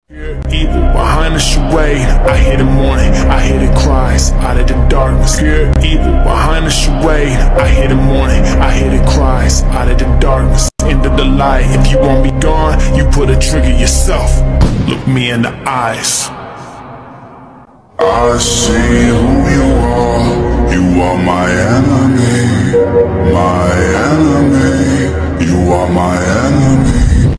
Evil behind the charade, I hear the mourning, I hear the cries out of the darkness. Evil behind the charade, I hear the mourning, I hear the cries out of the darkness. Into the light, if you want me gone, you put a trigger yourself. Look me in the eyes. I see who you are. You are my enemy, my enemy. You are my enemy.